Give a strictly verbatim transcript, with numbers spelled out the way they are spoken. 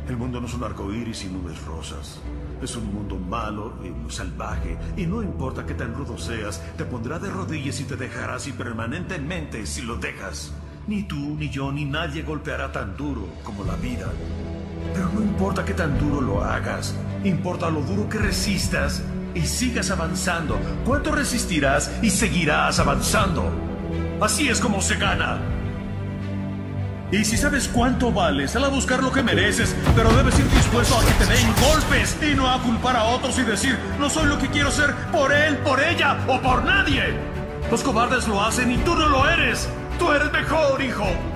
El mundo no es un arco iris y nubes rosas. Es un mundo malo y muy salvaje. Y no importa qué tan rudo seas, te pondrá de rodillas y te dejará así permanentemente si lo dejas. Ni tú, ni yo, ni nadie golpeará tan duro como la vida. Pero no importa qué tan duro lo hagas. Importa lo duro que resistas y sigas avanzando. ¿Cuánto resistirás y seguirás avanzando? Así es como se gana. Y si sabes cuánto vales, sal a buscar lo que mereces, pero debes ir dispuesto a que te den golpes y no a culpar a otros y decir, no soy lo que quiero ser por él, por ella o por nadie. Los cobardes lo hacen y tú no lo eres. Tú eres mejor, hijo.